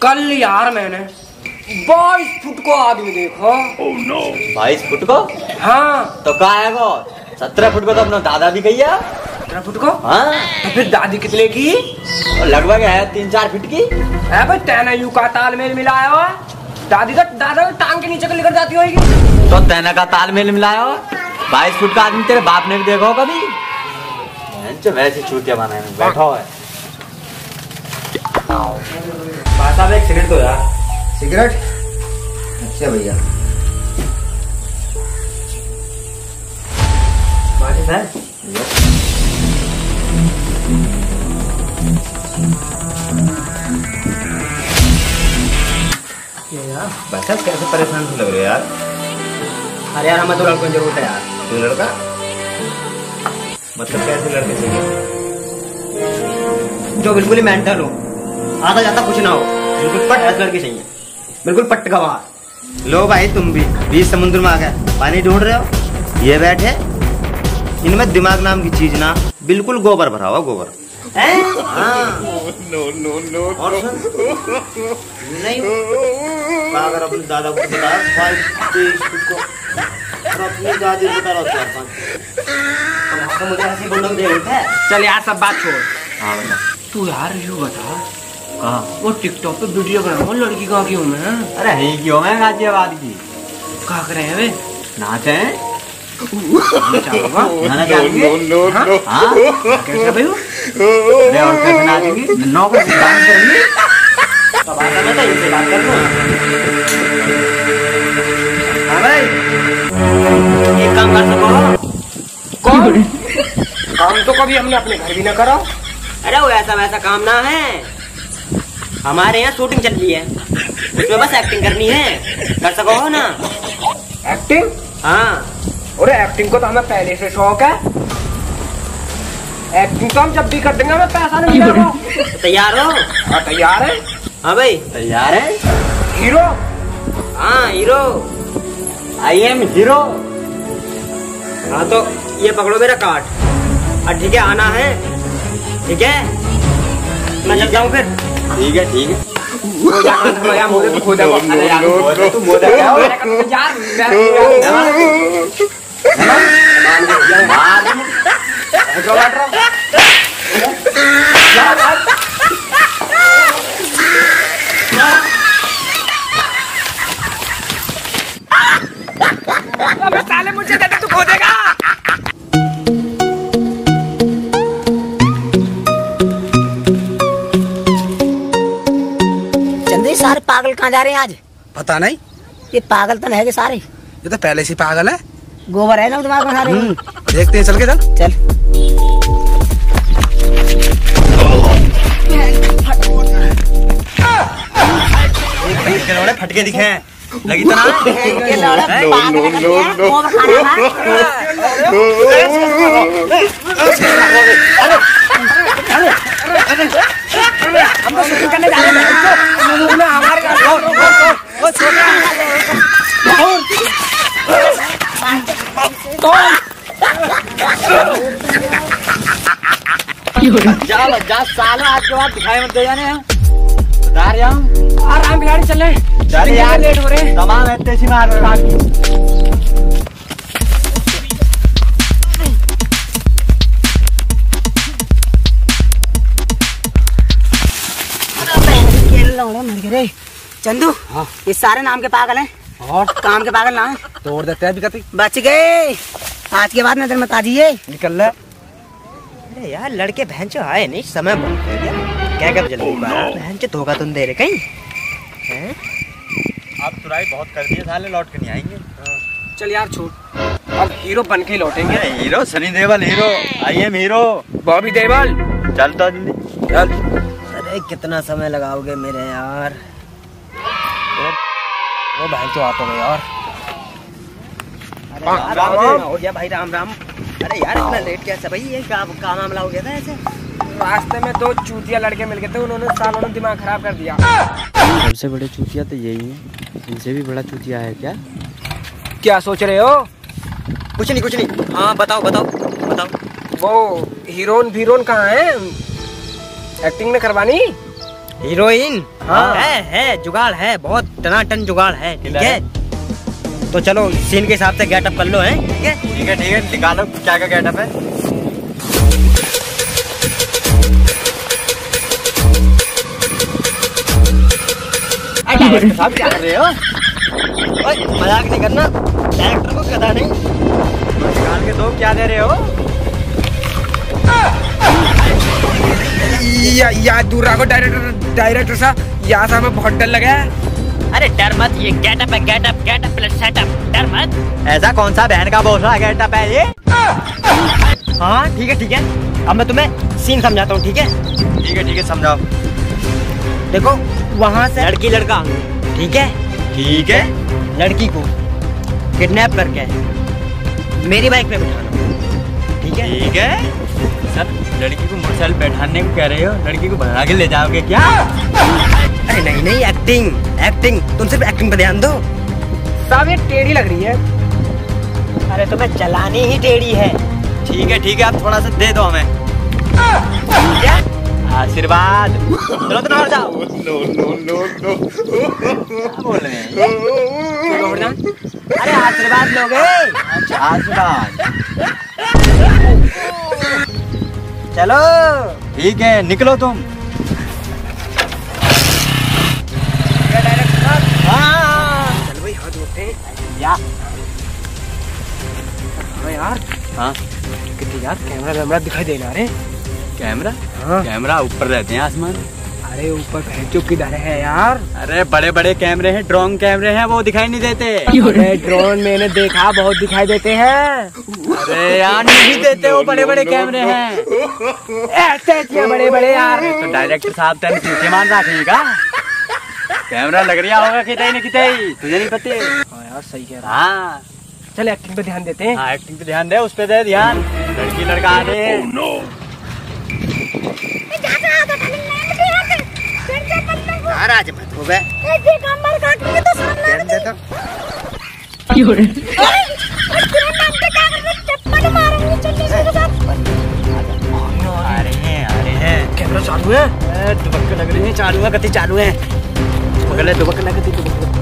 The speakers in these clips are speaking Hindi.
कल यार मैंने 22 फुट को आदमी देखो। 22 फुट को? हाँ। तो कहा है वो 17 फुट को तो अपना दादा भी गई है। 17 फुट को? हाँ। तो फिर दादी कितने की? लगभग है 3-4 फीट की। है भाई तेना यू का तालमेल मिलाया हुआ। दादी का दादा को टांग के नीचे को लेकर जाती होगी। तो तेना का तालमेल मिलाया हो। 22 फुट का आदमी तेरे बाप ने भी देखा हो कभी? वैसे चूतिया बनाए में बैठा हुआ है। भाई साहब एक सिगरेट दो यार। सिगरेट? अच्छा भैया। माचिस है? भाई साहब कैसे परेशान लग रहे हो यार? अरे यार हमें तो लड़कों की जरूरत है यार। तू लड़का? मतलब कैसे लड़के चाहिए? जो बिल्कुल ही मेंटल हो, आता जाता कुछ ना हो, बिल्कुल पट ऐसे लड़के चाहिए, बिल्कुल पट गवार। लो भाई तुम भी बीच समुद्र में आ गए, पानी ढूंढ रहे हो? ये बैठे इनमें दिमाग नाम की चीज ना, बिल्कुल गोबर भरा हुआ गोबर। हाँ। और नहीं अगर अपने दादा को बता 22 फुट को और अपनी दादी को बता रहा तो मुझे ऐसी बोलने दे है। चल यार सब बात छोड़। हाँ बता। तू यार यू बता कहाँ? वो टिकटॉक पे वीडियो बना रहा लड़की कहाँ की हूँ मैं? अरे यही क्यों मैं गाजियाबाद की। कहाँ कर रहे हैं वे? नाचे हैं? गाना चाहेंगे? हाँ? कैसे भाई? अरे और कैसे नाचेंगे? नौ को डांस करेंगे? तो बात करना था इनसे बात कर लो। हाँ भाई एक काम कर सको। कौन? काम तो कभी हमने अपने घर भी न करा। अरे वो ऐसा वैसा काम ना है, हमारे यहाँ शूटिंग चल रही है, उसमें बस एक्टिंग करनी है, कर सको हो ना? एक्टिंग? हाँ। अरे एक्टिंग को तो हमें पहले से शौक है। एक्टिंग तो हम जब भी कर देंगे, हमें पैसा नहीं मिलेगा। तैयार हो? हाँ तैयार है। हाँ भाई तैयार है। हीरो? हाँ हीरो। I am hero. हाँ तो ये पकड़ो मेरा कार्ड और ठीक है आना है, ठीक है? मैं चलता हूँ फिर। ठीक है ठीक है। साले मुझे दे दे, तू खो देगा। सारे पागल कहाँ जा रहे हैं आज? पता नहीं। ये पागल तो नहीं है सारे? ये तो पहले से पागल है। गोबर है ना दिमाग में सारे। देखते हैं, चल के चल चल। फटके दिखे हैं, लगी तो ना? हम तो करने जा रहे हैं हमारे चलो जा साला, आज के बाद दिखाई मत दे जाने हैं। बता रहा हूँ आराम बिलाड़ी चल रहे यार, लेट हो रहे। तमाम इतने सी मार चंदू। हाँ? ये सारे नाम के पागल हैं और काम के पागल ना है। तोड़ देते हैं अभी। बच गए, आज के बाद नजर मत आ जाइए। निकल रहा। अरे यार लड़के बहन चो आए नहीं, समय बहुत हो गया, क्या क्या जल्दी बहन चो धोखा तुम दे रहे कहीं हैं? आप तुराई बहुत कर दिए, साले लौट के नहीं आएंगे। चल यार छोड़, अब हीरो बन के लौटेंगे। Hero Sunny Deol hero, I am hero Bobby Deol. चल तो जल्दी चल। अरे कितना समय लगाओगे मेरे यार? वो बहन तो आ तो गए यार। अरे राम हो गया भाई, राम राम। अरे यार इतना लेट कैसे भाई? ये क्या मामला हो गया था ऐसे? रास्ते में 2 चूतिया लड़के मिल गए थे, उन्होंने सालों ने दिमाग खराब कर दिया। सबसे बड़े चूतिया तो यही है, इनसे भी बड़ा चूतिया है क्या? क्या सोच रहे हो? कुछ नहीं। हाँ बताओ वो हीरोइन कहाँ है? एक्टिंग ने करवानी? हीरोइन है जुगाड़ है, बहुत टनाटन जुगाड़ है। ठीक है तो चलो सीन के हिसाब से गेटअप कर लो है। ठीक है ठीक है ठीक है, निकालो क्या क्या गेटअप है। साहब क्या कर रहे हो? मजाक नहीं करना, डायरेक्टर को कहता नहीं। निकाल के दो, क्या दे रहे हो? या दूर रखो डायरेक्टर साहब, यहाँ से हमें बहुत डर लगा है। अरे डर मत, ये गेटअप है, गेटअप प्लस सेटअप, डर मत। ऐसा कौन सा बहन का बोल रहा गेटअप है ये? हाँ ठीक है, अब मैं तुम्हें सीन समझाता हूँ। ठीक है समझाओ। देखो वहाँ से लड़की लड़का, ठीक है लड़की को किडनैप करके मेरी बाइक पे बिठाना। ठीक है सर, लड़की को मोटरसाइकिल बैठाने को कह रहे हो, लड़की को भगा के ले जाओगे क्या? अरे नहीं एक्टिंग, तुम सिर्फ एक्टिंग पे ध्यान दो। साहब ये टेढ़ी लग रही है। अरे तुम्हें चलानी ही टेढ़ी है। ठीक है, आप थोड़ा सा दे दो हमें क्या आशीर्वाद। चलो तो बाहर जाओ। क्या बोल रहे हैं? अरे आशीर्वाद लोगे? अच्छा आशीर्वाद। चलो ठीक है, निकलो तुम। चलो भाई हाथ धोते हैं। या यार हाँ कितनी यार कैमरा दिखाई दे रहा है। कैमरा? हाँ। कैमरा ऊपर रहते हैं आसमान। अरे ऊपर भैंचो किधर है यार? अरे बड़े बड़े कैमरे हैं, ड्रोन कैमरे हैं, वो दिखाई नहीं देते। अरे ड्रोन मैंने देखा, बहुत दिखाई देते हैं। अरे यार नहीं देते, वो बड़े बड़े कैमरे हैं। ऐसे बड़े यार। तो डायरेक्टर साहब तेन पीछे मान रखेगा। कैमरा लग रहा होगा कितने न कितने, तुझे नहीं पता? हाँ यार सही कह रहा। हाँ चल एक्टिंग पे ध्यान देते हैं। हाँ एक्टिंग पे ध्यान दे, उस पे दे ध्यान। लड़की लड़का आ रहे हैं। नाराज मत हो गए। आ रहे हैं। कैमरा चालू है। दुबक लग रही है, चालू है, गति चालू है। पकड़े दुबक लग गति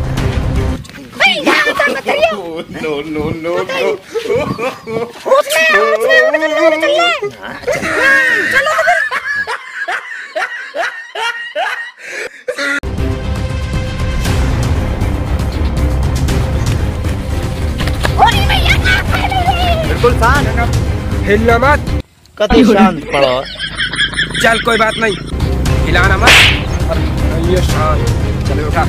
बिल्कुल शांत, हिलना मत। कति शांत पड़ो। चल कोई बात नहीं, हिलाना मत। और ये शांत। चलो उठा।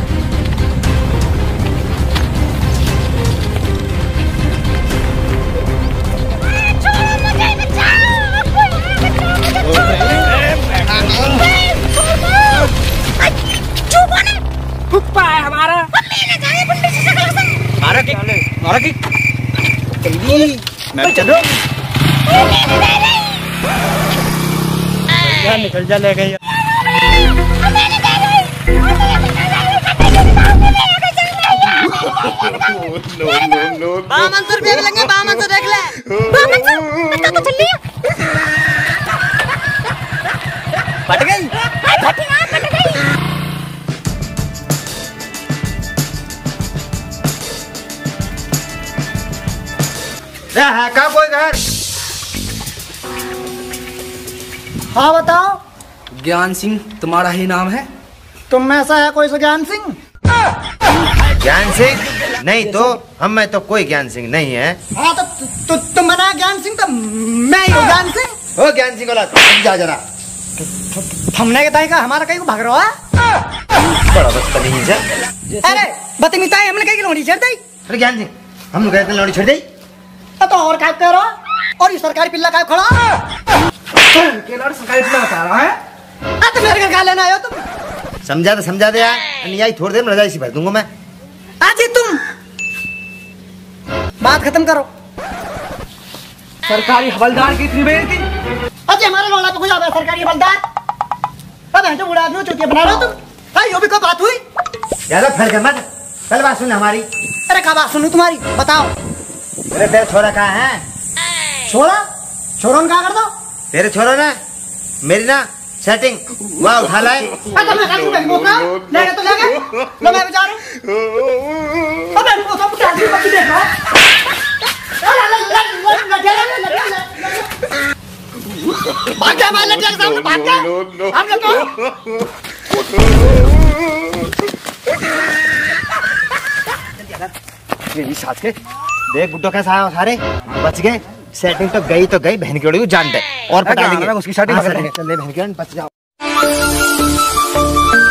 फुप्पा है हमारा। मारा की मैं चलो। निकल जा, ले गई। बामन देख लेंगे, बामन देख ले। फट गई। है का कोई घर? हाँ बताओ, ज्ञान सिंह तुम्हारा ही नाम है? तुम में ऐसा है कोई सा ज्ञान सिंह? ज्ञान सिंह नहीं तो हम में तो कोई ज्ञान सिंह नहीं है। हाँ तो तुम बना ज्ञान सिंह, तो मैं ही हूँ ज्ञान सिंह। ओ ज्ञान सिंह जा जरा। हमने के का हमारा कहीं को भाग रहा है। बड़ा बदतमीज है। अरे बदतमीज हमने कहीं की लोड़ी छेड़ दी। अरे ज्ञान सिंह, हम लोग कहते लौड़ी छोड़ दी। तो और क्या कह रहा? और ये सरकारी पिल्ला का खड़ा? सरकारी पिल्ला बता रहा है। तो मेरे घर खा लेना आयो तुम। समझा दे यार, नहीं आई थोड़ी देर में रजाई सी भर दूंगा मैं। आज ही तुम बात खत्म करो। सरकारी हवलदार की इतनी बेइज्जती? अजय हमारे लौड़ा पे कोई आता है सरकारी हवलदार? अब है तो बुढ़ा आदमी चुतिया बना रहे हो तुम। अरे यो भी कोई बात हुई? ज्यादा फर्क है मत। पहले बात सुन हमारी। अरे क्या बात सुनू तुम्हारी, बताओ। अरे तेरे छोरा कहाँ है? छोरा? छोरा क्या कर दो? तेरे छोरा ना मेरी ना सेटिंग वाह उठा लाए। तो मैं काटू बहन मौका लेगा तो लेगा लो मैं बचा रहा हूं। अब बहन को सब क्या दी बच्ची देखो भाग जा मैं लड़के के सामने भाग जा हम लोग मेरी साथ के देख गुड्डो कैसा आया सारे बच गए। सेटिंग तो गई बहन की उड़ी जान दे और पता नहीं उसकी सेटिंग चल बहन की बच जाओ।